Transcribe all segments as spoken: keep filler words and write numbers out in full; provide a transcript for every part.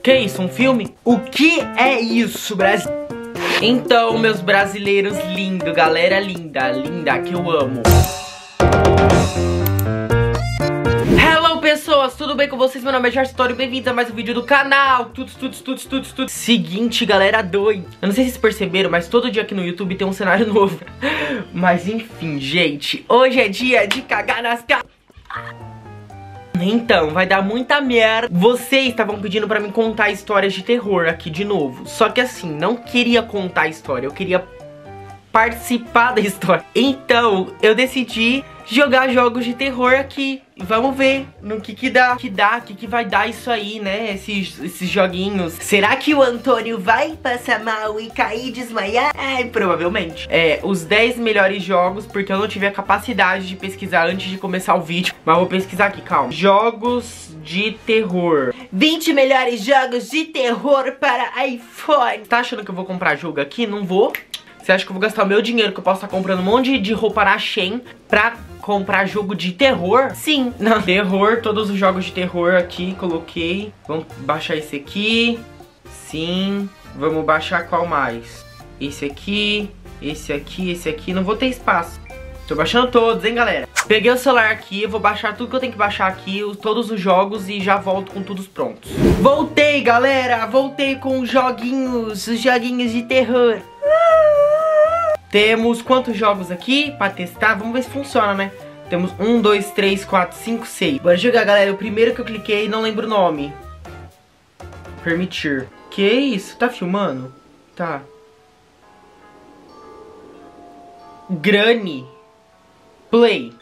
Que isso, um filme? O que é isso, Brasil? Então, meus brasileiros lindos, galera linda, linda, que eu amo. Hello, pessoas, tudo bem com vocês? Meu nome é Jorge Story, bem-vindos a mais um vídeo do canal. Tudo, tudo, tudo, tudo, tudo. Seguinte, galera doida. Eu não sei se vocês perceberam, mas todo dia aqui no YouTube tem um cenário novo. Mas enfim, gente, hoje é dia de cagar nas ca... Então, vai dar muita merda. Vocês estavam pedindo pra mim contar histórias de terror aqui de novo. Só que assim, não queria contar a história, eu queria participar da história. Então, eu decidi jogar jogos de terror aqui. Vamos ver no que que dá, que dá, que que vai dar isso aí, né? Esses, esses joguinhos. Será que o Antônio vai passar mal e cair e desmaiar? É, provavelmente. É, os dez melhores jogos, porque eu não tive a capacidade de pesquisar antes de começar o vídeo. Mas vou pesquisar aqui, calma. Jogos de terror. vinte melhores jogos de terror para iPhone. Tá achando que eu vou comprar jogo aqui? Não vou. Você acha que eu vou gastar o meu dinheiro, que eu posso estar comprando um monte de roupa na Shein pra comprar jogo de terror? Sim. Não. Terror, todos os jogos de terror aqui, coloquei. Vamos baixar esse aqui. Sim. Vamos baixar qual mais? Esse aqui, esse aqui, esse aqui. Não vou ter espaço. Tô baixando todos, hein, galera? Peguei o celular aqui, eu vou baixar tudo que eu tenho que baixar aqui, todos os jogos, e já volto com todos prontos. Voltei, galera! Voltei com os joguinhos, os joguinhos de terror. Temos quantos jogos aqui pra testar? Vamos ver se funciona, né? Temos um, dois, três, quatro, cinco, seis. Bora jogar, galera. O primeiro que eu cliquei, não lembro o nome. Permitir. Que isso? Tá filmando? Tá. Granny. Play.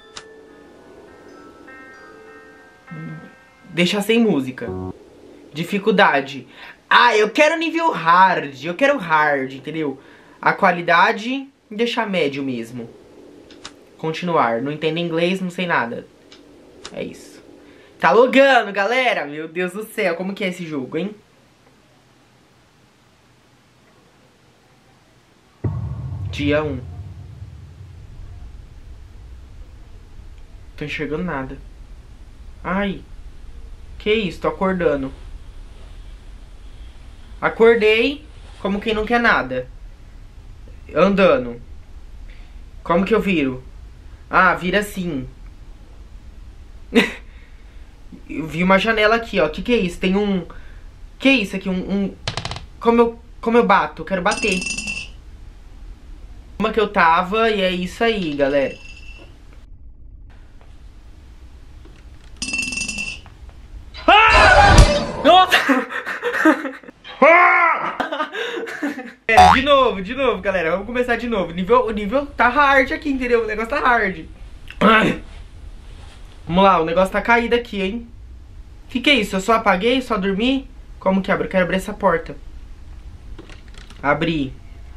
Deixa sem música. Dificuldade. Ah, eu quero nível hard. Eu quero hard, entendeu? A qualidade, deixar médio mesmo. Continuar. Não entendo inglês, não sei nada. É isso. Tá logando, galera. Meu Deus do céu. Como que é esse jogo, hein? Dia um. Tô enxergando nada. Ai. Que isso? Tô acordando. Acordei. Como quem não quer nada. Andando. Como que eu viro? Ah, vira assim. Eu vi uma janela aqui, ó. Que que é isso? Tem um... Que é isso aqui? Um... um... Como eu... Como eu bato? Eu quero bater. Como que eu tava. E é isso aí, galera. Ah! Nossa! É, de novo, de novo, galera. Vamos começar de novo. O nível, o nível tá hard aqui, entendeu? O negócio tá hard. Ai. Vamos lá, o negócio tá caído aqui, hein? O que que é isso? Eu só apaguei? Só dormi? Como que abre? Eu quero abrir essa porta. Abri.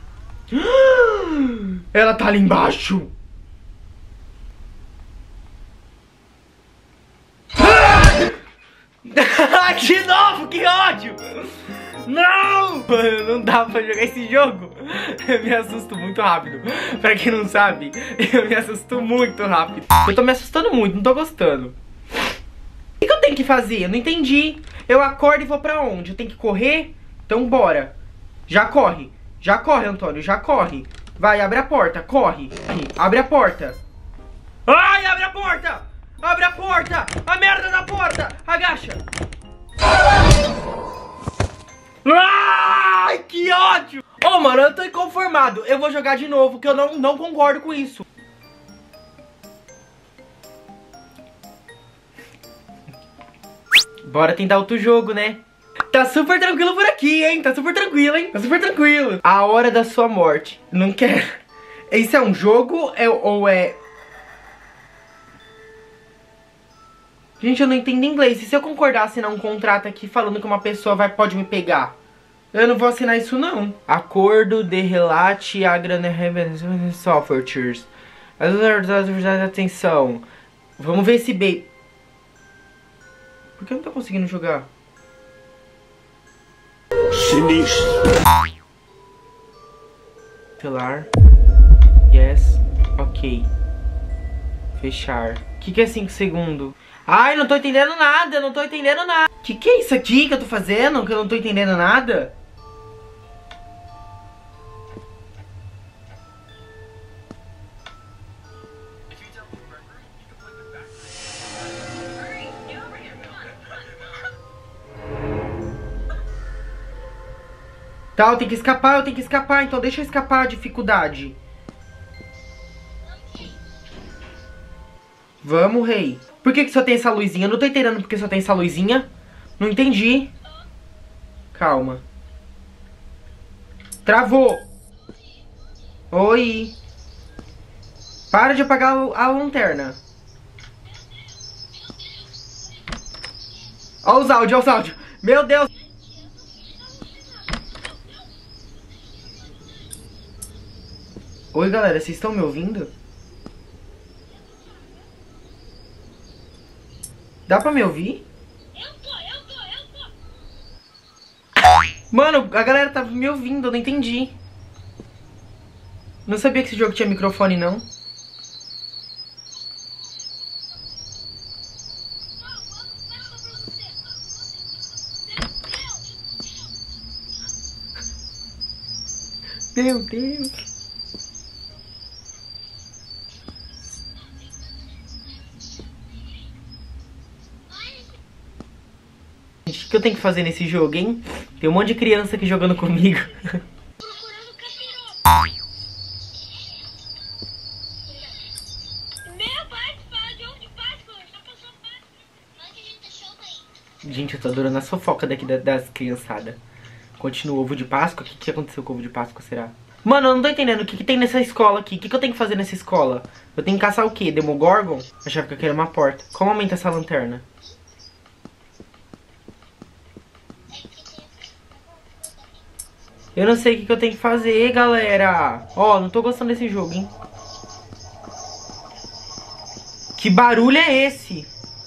Ela tá ali embaixo. De novo, que ódio! Não! Mano, não dá pra jogar esse jogo. Eu me assusto muito rápido. Pra quem não sabe, eu me assusto muito rápido. Eu tô me assustando muito, não tô gostando. O que, que eu tenho que fazer? Eu não entendi. Eu acordo e vou pra onde? Eu tenho que correr? Então bora. Já corre. Já corre, Antônio, já corre. Vai, abre a porta, corre. Abre a porta. Ai, abre a porta! Abre a porta! A merda da porta! Agacha! Ai, que ódio! Ô, oh, mano, eu tô inconformado. Eu vou jogar de novo, que eu não, não concordo com isso. Bora tentar outro jogo, né? Tá super tranquilo por aqui, hein? Tá super tranquilo, hein? Tá super tranquilo. A hora da sua morte. Não quero. Isso é um jogo é, ou é... Gente, eu não entendo inglês. E se eu concordar assinar um contrato aqui falando que uma pessoa vai, pode me pegar? Eu não vou assinar isso, não. Acordo de relate a grande softwares. Atenção. Vamos ver esse bait. Por que eu não tô conseguindo jogar? Sinistro. Celular. Yes. Ok. Fechar. O que, que é cinco segundos? Ai, não tô entendendo nada, não tô entendendo nada. Que que é isso aqui que eu tô fazendo? Que eu não tô entendendo nada? Tá, eu tenho que escapar, eu tenho que escapar. Então deixa eu escapar a dificuldade. Vamos, rei. Por que que só tem essa luzinha? Eu não tô entendendo porque só tem essa luzinha. Não entendi. Calma. Travou. Oi. Para de apagar a lanterna. Olha os áudios, olha os áudios. Meu Deus. Oi, galera, vocês estão me ouvindo? Dá pra me ouvir? Eu tô, eu tô, eu tô. Mano, a galera tá me ouvindo, eu não entendi. Não sabia que esse jogo tinha microfone, não. Meu Deus. Gente, o que eu tenho que fazer nesse jogo, hein? Tem um monte de criança aqui jogando comigo. Procurando o capiroto. Meu pai fala de ovo de Páscoa. Já passou Páscoa. Onde a gente deixou aí? Gente, eu tô adorando a fofoca daqui da- das criançadas. Continua o ovo de Páscoa? O que, que aconteceu com o ovo de Páscoa, será? Mano, eu não tô entendendo. O que, que tem nessa escola aqui? O que, que eu tenho que fazer nessa escola? Eu tenho que caçar o quê? Demogorgon? Achava que eu queria uma porta. Como aumenta essa lanterna? Eu não sei o que, que eu tenho que fazer, galera. Ó, não tô gostando desse jogo, hein? Que barulho é esse?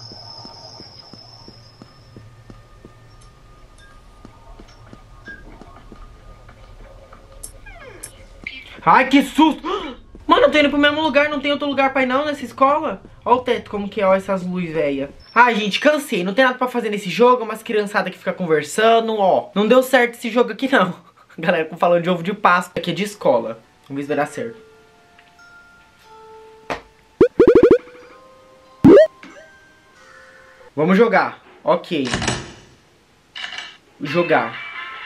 Ai, que susto! Mano, eu tô indo pro mesmo lugar, não tem outro lugar pra ir não nessa escola? Ó o teto, como que é, ó essas luzes, velha. Ai, gente, cansei, não tem nada pra fazer nesse jogo, umas criançadas que ficam conversando, ó. Não deu certo esse jogo aqui, não. Galera, falando de ovo de Páscoa, aqui é de escola. Vamos ver se vai dar certo. Vamos jogar. Ok. Jogar.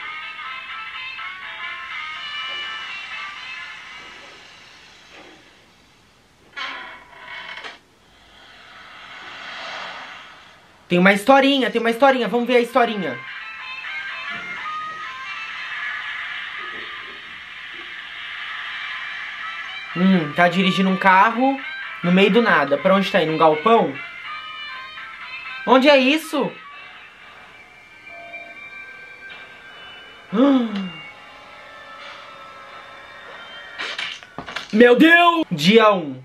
Tem uma historinha, tem uma historinha. Vamos ver a historinha. Hum, tá dirigindo um carro no meio do nada. Pra onde tá indo? Um galpão? Onde é isso? Meu Deus! Dia um.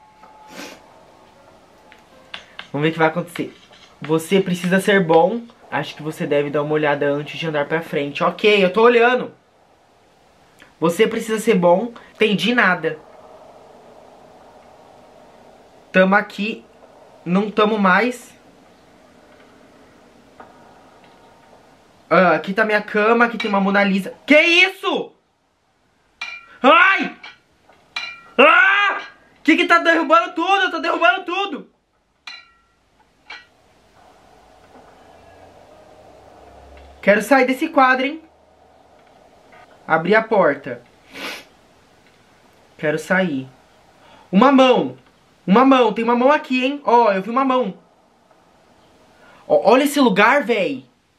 Vamos ver o que vai acontecer. Você precisa ser bom. Acho que você deve dar uma olhada antes de andar pra frente. Ok, eu tô olhando. Você precisa ser bom. Entendi nada. Tamo aqui. Não tamo mais. Ah, aqui tá minha cama. Aqui tem uma Mona Lisa. Que isso? Ai! Ah! Que que tá derrubando tudo? Eu tô derrubando tudo. Quero sair desse quadro, hein? Abrir a porta. Quero sair. Uma mão. Uma mão. Tem uma mão aqui, hein? Ó, eu vi uma mão. Ó, olha esse lugar, véi.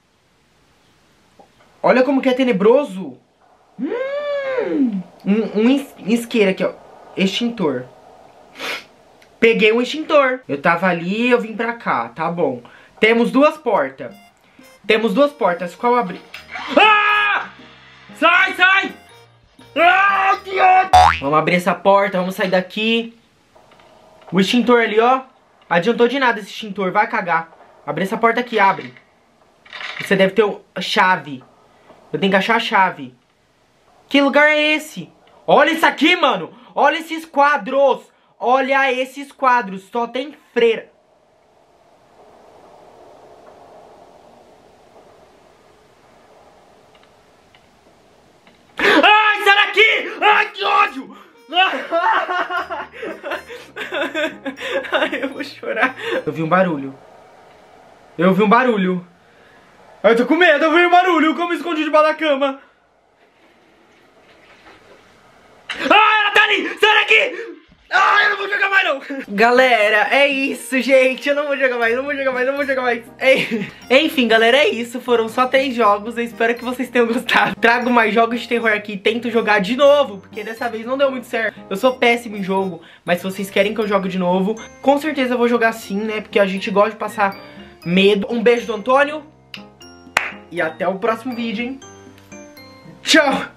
Olha como que é tenebroso. Hum, um, um is- isqueiro aqui, ó. Extintor. Peguei um extintor. Eu tava ali, eu vim pra cá. Tá bom. Temos duas portas. Temos duas portas. Qual abrir? Ah! Sai, sai! Ah, que ódio! Vamos abrir essa porta, vamos sair daqui. O extintor ali, ó. Adiantou de nada esse extintor, vai cagar. Abre essa porta aqui, abre. Você deve ter a chave. Eu tenho que achar a chave. Que lugar é esse? Olha isso aqui, mano. Olha esses quadros. Olha esses quadros. Só tem freira. Ai, eu vou chorar. Eu vi um barulho. Eu vi um barulho. Ai, eu tô com medo, eu vi um barulho. Como eu escondi debaixo da cama. Ah, ela tá ali! Sai daqui! Ah, eu não vou jogar mais não! Galera, é isso, gente. Eu não vou jogar mais, não vou jogar mais, não vou jogar mais. É... Enfim, galera, é isso. Foram só três jogos. Eu espero que vocês tenham gostado. Trago mais jogos de terror aqui. Tento jogar de novo, porque dessa vez não deu muito certo. Eu sou péssimo em jogo, mas se vocês querem que eu jogue de novo, com certeza eu vou jogar sim, né? Porque a gente gosta de passar medo. Um beijo do Antônio. E até o próximo vídeo, hein? Tchau!